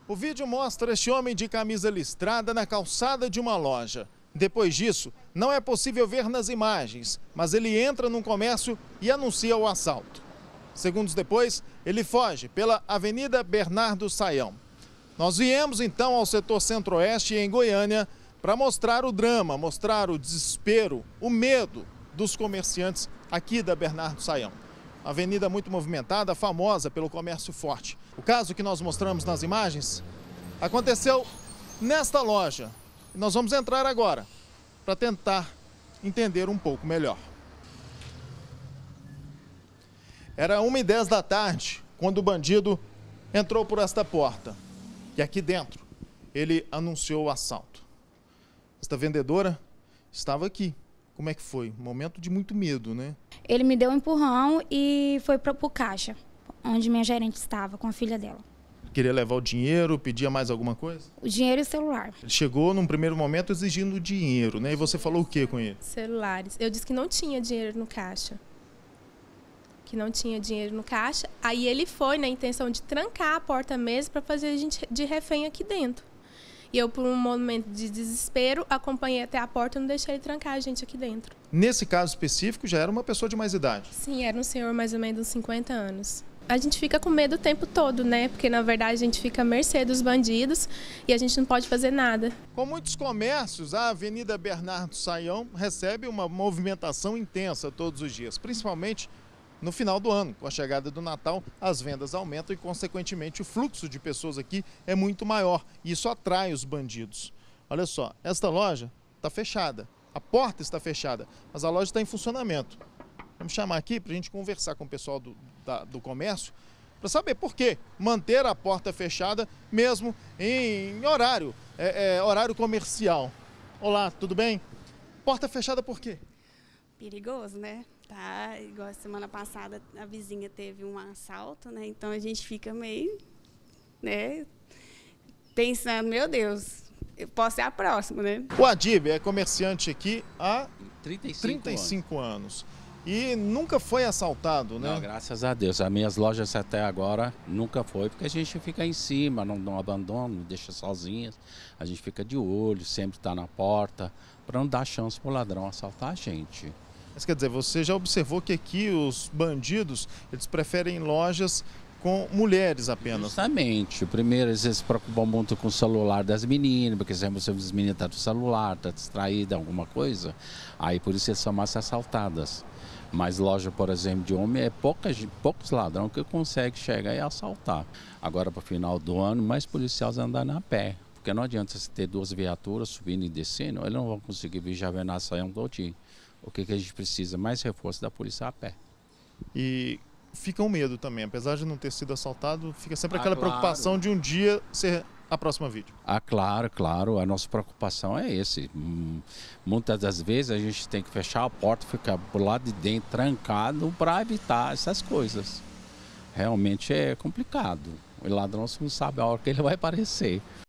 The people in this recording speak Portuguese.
O vídeo mostra este homem de camisa listrada na calçada de uma loja. Depois disso, não é possível ver nas imagens, mas ele entra num comércio e anuncia o assalto. Segundos depois, ele foge pela Avenida Bernardo Sayão. Nós viemos então ao setor centro-oeste em Goiânia para mostrar o drama, mostrar o desespero, o medo dos comerciantes aqui da Bernardo Sayão. Avenida muito movimentada, famosa pelo comércio forte. O caso que nós mostramos nas imagens aconteceu nesta loja. Nós vamos entrar agora para tentar entender um pouco melhor. Era 1h10 da tarde quando o bandido entrou por esta porta. E aqui dentro ele anunciou o assalto. Esta vendedora estava aqui. Como é que foi? Um momento de muito medo, né? Ele me deu um empurrão e foi para o caixa, onde minha gerente estava com a filha dela. Queria levar o dinheiro, pedia mais alguma coisa? O dinheiro e o celular. Ele chegou num primeiro momento exigindo dinheiro, né? E você falou o que com ele? Celulares. Eu disse que não tinha dinheiro no caixa. Que não tinha dinheiro no caixa. Aí ele foi na intenção de trancar a porta mesmo para fazer a gente de refém aqui dentro. E eu, por um momento de desespero, acompanhei até a porta e não deixei ele trancar a gente aqui dentro. Nesse caso específico, já era uma pessoa de mais idade? Sim, era um senhor mais ou menos uns 50 anos. A gente fica com medo o tempo todo, né? Porque, na verdade, a gente fica à mercê dos bandidos e a gente não pode fazer nada. Com muitos comércios, a Avenida Bernardo Sayão recebe uma movimentação intensa todos os dias, principalmente no final do ano. Com a chegada do Natal, as vendas aumentam e, consequentemente, o fluxo de pessoas aqui é muito maior. E isso atrai os bandidos. Olha só, esta loja está fechada. A porta está fechada, mas a loja está em funcionamento. Vamos chamar aqui para a gente conversar com o pessoal do comércio para saber por que manter a porta fechada mesmo em horário, horário comercial. Olá, tudo bem? Porta fechada por quê? Perigoso, né? Tá, igual a semana passada a vizinha teve um assalto, né? Então a gente fica meio, né, pensando, meu Deus, eu posso ser a próxima, né? O Adib é comerciante aqui há 35 anos. E nunca foi assaltado, né? Não, graças a Deus. As minhas lojas até agora nunca foi, porque a gente fica em cima, não abandona, não deixa sozinhas. A gente fica de olho, sempre está na porta, para não dar chance para o ladrão assaltar a gente. Mas quer dizer, você já observou que aqui os bandidos, eles preferem lojas com mulheres apenas? Justamente. Primeiro, eles se preocupam muito com o celular das meninas, porque sempre as meninas estão no celular, estão distraídas, alguma coisa. Aí por isso eles são mais assaltadas. Mas loja, por exemplo, de homem, é poucos ladrões que conseguem chegar e assaltar. Agora, para o final do ano, mais policiais andando a pé. Porque não adianta você ter duas viaturas subindo e descendo, eles não vão conseguir viajar na Sayão todinho. O que a gente precisa? Mais reforço da polícia a pé. E fica um medo também, apesar de não ter sido assaltado, fica sempre aquela claro. preocupação de um dia ser a próxima vítima. Claro, a nossa preocupação é esse. Muitas das vezes a gente tem que fechar a porta, ficar por lado de dentro trancado para evitar essas coisas. Realmente é complicado. O ladrão não sabe a hora que ele vai aparecer.